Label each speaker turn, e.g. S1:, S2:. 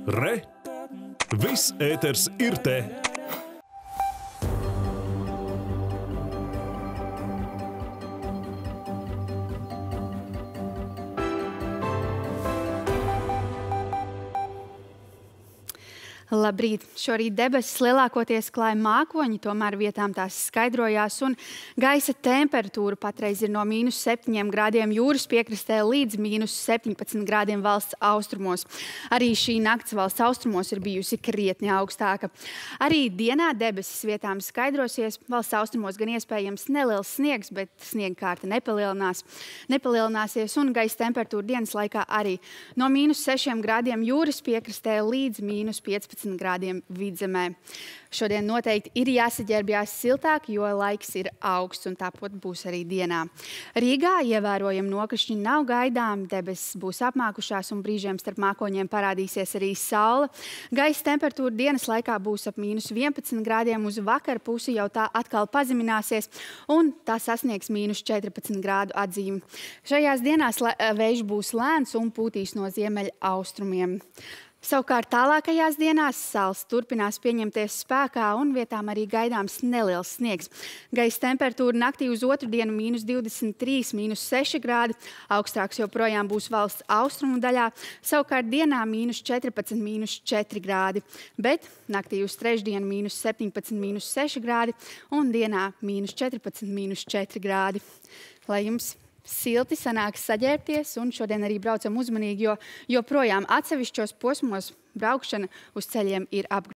S1: Re! Viss ēters ir te!
S2: Labrīt! Šorīt debesis lielākoties klāja mākoņi, tomēr vietām tās skaidrojās un gaisa temperatūra patreiz ir no -7 grādiem jūras piekrastē līdz -17 grādiem valsts austrumos. Arī šī nakts valsts austrumos ir bijusi krietni augstāka. Arī dienā debesis vietām skaidrosies, valsts austrumos gan iespējams neliels sniegs, bet sniegkārta nepalielināsies un gaisa temperatūra dienas laikā arī no -6 grādiem jūras piekrastē līdz -15 grādiem vidzemē. Šodien noteikti ir jāsaģērbjās siltāk, jo laiks ir augsts un tāpat būs arī dienā. Rīgā ievērojami nokrišņi nav gaidām, debesis būs apmākušās un brīžiem starp mākoņiem parādīsies arī saule. Gaisa temperatūra dienas laikā būs ap -11 grādiem, uz vakar pusi jau tā atkal pazemināsies un tā sasniegs -14 grādu atzīmi. Šajās dienās vējš būs lēns un pūtīs no ziemeļa austrumiem. Savukārt tālākajās dienās sals turpinās pieņemties spēkā un vietām arī gaidāms neliels sniegs. Gaisa temperatūra naktī uz otrdienu -23, -6 grādi. Augstāks joprojām būs valsts austrumu daļā. Savukārt dienā -14, -4 grādi. Bet naktī uz trešdienu -17, -6 grādi un dienā -14, -4 grādi. Lai jums silti sanāks saģērbties un šodien arī braucam uzmanīgi, jo joprojām atsevišķos posmos braukšana uz ceļiem ir apgrūtināta.